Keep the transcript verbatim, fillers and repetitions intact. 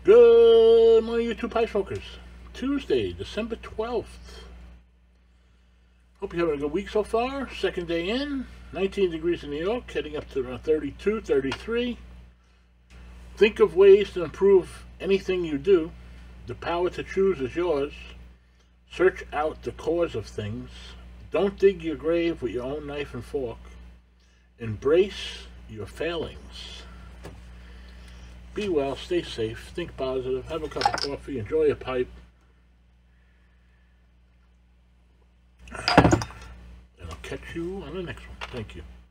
Good morning, YouTube Pie Smokers. Tuesday, December twelfth. Hope you're having a good week so far. Second day in, nineteen degrees in New York, heading up to around thirty-two, thirty-three. Think of ways to improve anything you do. The power to choose is yours. Search out the cause of things. Don't dig your grave with your own knife and fork. Embrace your failings. Be well, stay safe, think positive, have a cup of coffee, enjoy a pipe. And I'll catch you on the next one. Thank you.